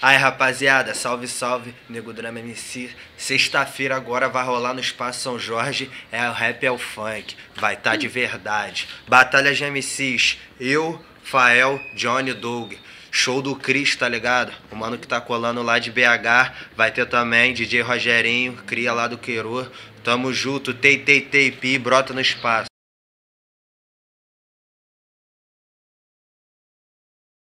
Aí rapaziada, salve salve, Nego Drama MC. Sexta-feira agora vai rolar no Espaço São Jorge, é o rap, é o funk, vai tá de verdade. Batalha de MCs, eu, Fael, Johnny, Doug. Show do Cris, tá ligado? O mano que tá colando lá de BH. Vai ter também DJ Rogerinho, cria lá do Queiro. Tamo junto, tei, brota no espaço.